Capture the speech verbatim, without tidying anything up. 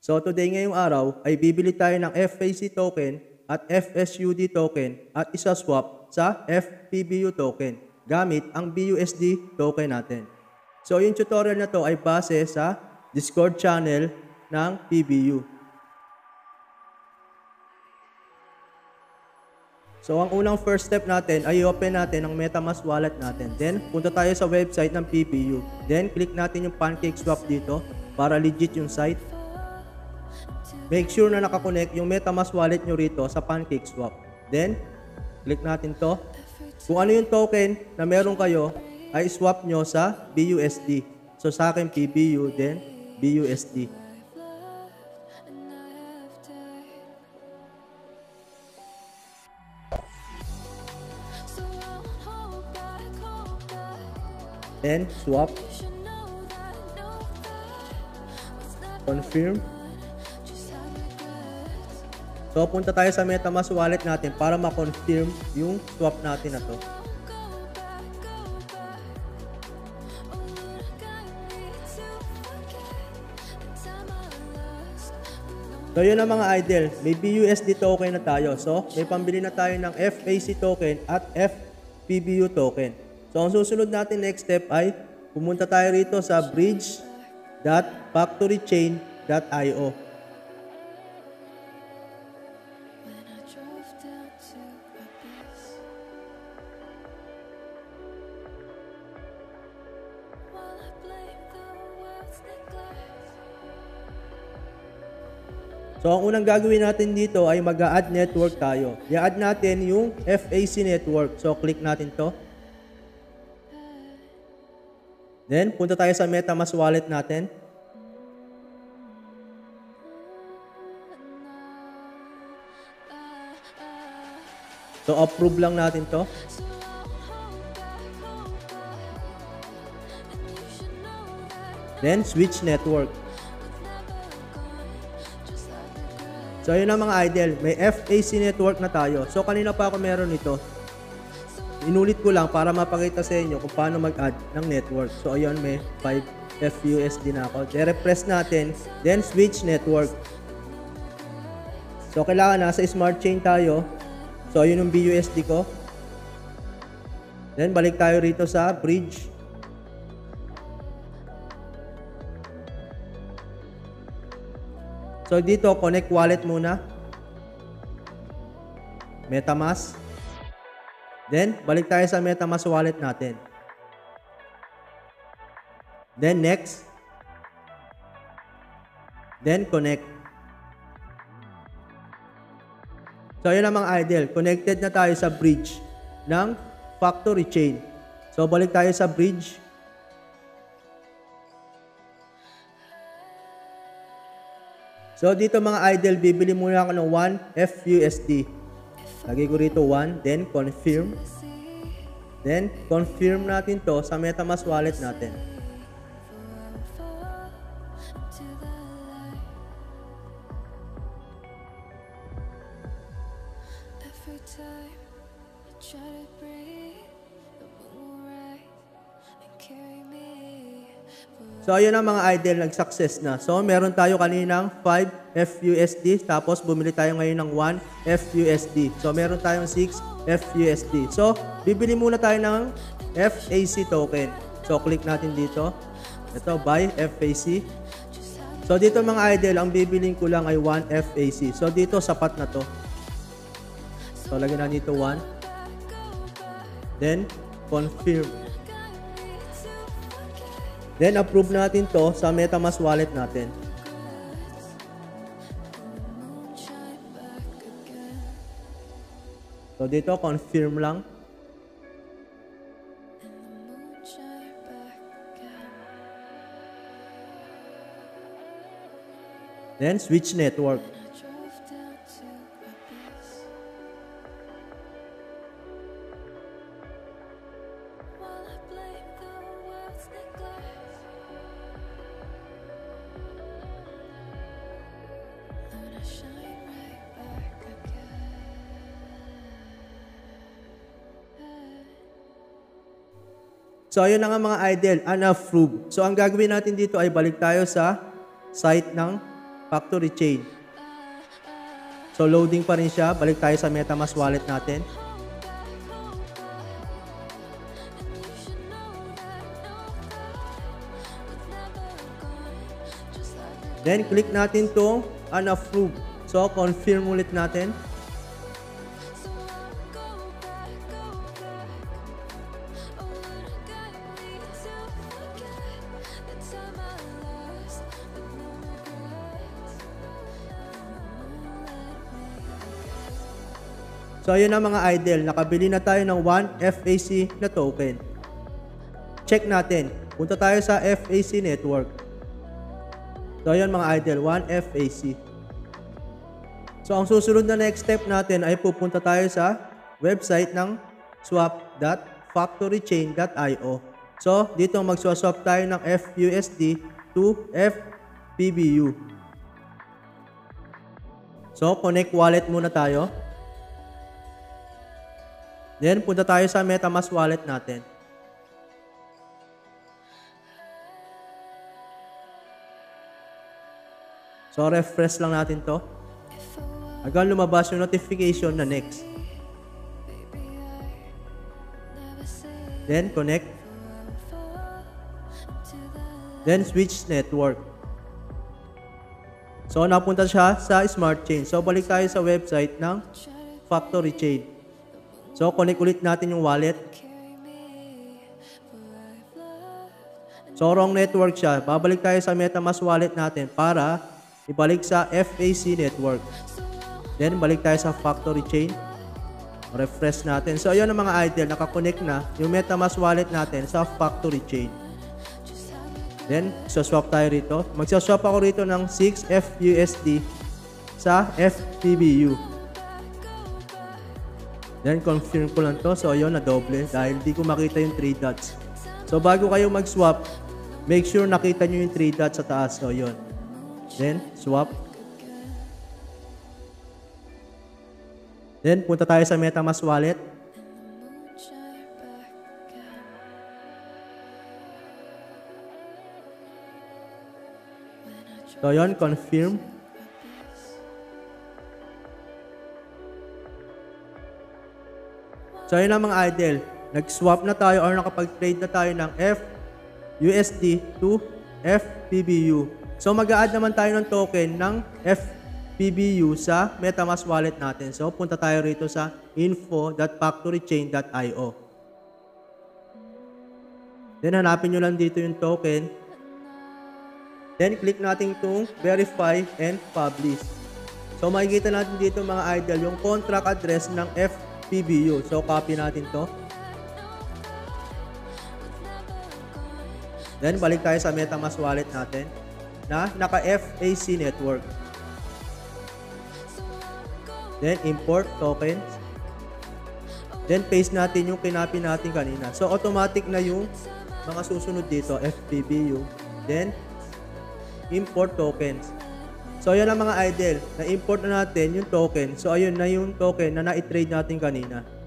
So today ngayong araw ay bibili tayo ng F A C token at F S U D token at isa-swap sa F P V U token gamit ang B U S D token natin. So yung tutorial na to ay base sa Discord channel ng P V U. So ang unang first step natin ay i-open natin ang Metamask wallet natin. Then punta tayo sa website ng P V U. Then click natin yung pancake swap dito para legit yung site. Make sure na nakakonect yung Metamask wallet nyo rito sa pancake swap. Then click natin to. Kung ano yung token na meron kayo ay swap nyo sa B U S D. So sa akin P V U then B U S D. Then swap. Confirm. So punta tayo sa Metamask wallet natin para ma-confirm yung swap natin na to. So yun ang mga idol, may B U S D token na tayo. So may pambili na tayo ng F A C token at F P V U token. So ang susunod natin next step ay pumunta tayo rito sa bridge dot factory chain dot i o. So ang unang gagawin natin dito ay mag-add network tayo. I-add natin yung F A C network. So click natin to. Then punta tayo sa Metamask wallet natin. So approve lang natin to. Then switch network. So yun ang mga idol, may F A C network na tayo. So kanina pa ako meron ito. Inulit ko lang para mapakita sa inyo kung paano mag-add ng network. So ayun, may five F U S D na ako. I-repress natin, then switch network. So kailangan nasa smart chain tayo. So ayun yung B U S D ko. Then balik tayo rito sa bridge. So dito, connect wallet muna. Metamask. Then, balik tayo sa Metamask wallet natin. Then, next. Then, connect. So, yun ang mga idol. Connected na tayo sa bridge ng factory chain. So, balik tayo sa bridge. So, dito mga idol, bibili muna ako ng one F U S D. Lagay ko rito one, then confirm. Then, confirm natin to sa Metamask wallet natin. So, ayun ang mga idol, nag-success na. So, meron tayo kaninang five F U S D, tapos bumili tayo ngayon ng one F U S D. So, meron tayong six F U S D. So, bibili muna tayo ng F A C token. So, click natin dito. Ito, buy F A C. So, dito mga idol, ang bibiling ko lang ay one F A C. So, dito, sapat na to. So, lagyan na dito one. Then, confirm. Then, approve natin to sa Metamask wallet natin. So, dito, confirm lang. Then, switch network. So, ayun na nga mga idol, unapproved. So, ang gagawin natin dito ay balik tayo sa site ng factory chain. So loading pa rin siya. Balik tayo sa Metamask wallet natin. Then click natin tong unapproved. So confirm ulit natin. So ayun na mga idol, nakabili na tayo ng one F A C na token. Check natin. Punta tayo sa F A C network. So ayun mga idol, one F A C. So ang susunod na next step natin ay pupunta tayo sa website ng swap dot factory chain dot i o. So dito magswap tayo ng F U S D to F P V U. So connect wallet muna tayo. Then, punta tayo sa Metamask wallet natin. So, refresh lang natin to. Hanggang lumabas yung notification na next. Then, connect. Then, switch network. So, napunta siya sa Smart Chain. So, balik tayo sa website ng Factory Chain. So, connect ulit natin yung wallet. So, wrong network siya. Babalik tayo sa Metamask wallet natin para ibalik sa F A C network. Then, balik tayo sa factory chain. Refresh natin. So, ayun ang mga idol. Nakakonect na yung Metamask wallet natin sa factory chain. Then, swap tayo rito. Magsaswap ako rito ng six F U S D sa F P V U. Then, confirm ko lang to. So, ayun, na doble dahil di ko makita yung three dots. So, bago kayo mag-swap, make sure nakita nyo yung three dots sa taas. So, ayun. Then, swap. Then, punta tayo sa Metamask wallet. So, ayun, confirm. So, ayun na mga idol. Nag-swap na tayo or nakapag-trade na tayo ng F U S D to F P V U. So, mag-a-add naman tayo ng token ng F P V U sa Metamask wallet natin. So, punta tayo rito sa info dot factory chain dot i o. Then, hanapin nyo lang dito yung token. Then, click natin itong verify and publish. So, makikita natin dito mga idol yung contract address ng F P V U. So, copy natin to. Then, balik tayo sa Metamask wallet natin na naka-F A C network. Then, import tokens. Then, paste natin yung kinapi natin kanina. So, automatic na yung mga susunod dito, F P V U. Then, import tokens. So, ayan ang mga idol. Na-import na natin yung token. So, ayun na yung token na na-trade natin kanina.